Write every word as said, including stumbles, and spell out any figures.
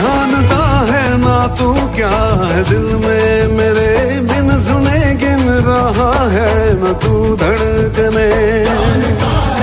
जानता है ना तू क्या है दिल में मेरे, बिन सुने गिन रहा है ना तू धड़कने।